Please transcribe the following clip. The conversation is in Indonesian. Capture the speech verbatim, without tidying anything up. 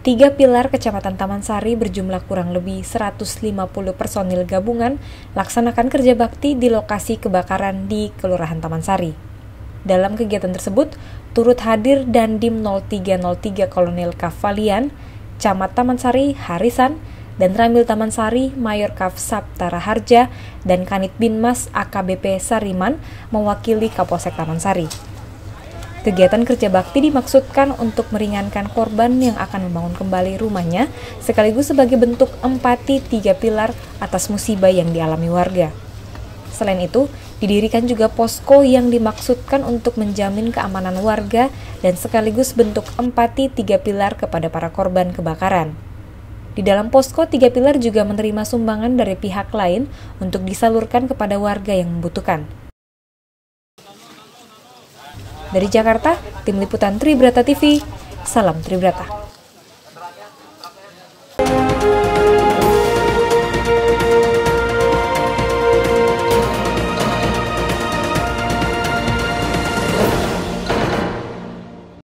Tiga pilar Kecamatan Taman Sari berjumlah kurang lebih seratus lima puluh personil gabungan laksanakan kerja bakti di lokasi kebakaran di Kelurahan Taman Sari. Dalam kegiatan tersebut, turut hadir Dandim nol tiga nol tiga Kolonel Kavalian, Camat Taman Sari Harisan, dan Ramil Taman Sari Mayor Kav Saptara Harja, dan Kanit Binmas A K B P Sariman mewakili Kapolsek Taman Sari. Kegiatan kerja bakti dimaksudkan untuk meringankan korban yang akan membangun kembali rumahnya, sekaligus sebagai bentuk empati tiga pilar atas musibah yang dialami warga. Selain itu, didirikan juga posko yang dimaksudkan untuk menjamin keamanan warga dan sekaligus bentuk empati tiga pilar kepada para korban kebakaran. Di dalam posko, tiga pilar juga menerima sumbangan dari pihak lain untuk disalurkan kepada warga yang membutuhkan. Dari Jakarta, Tim Liputan Tribrata T V, salam Tribrata.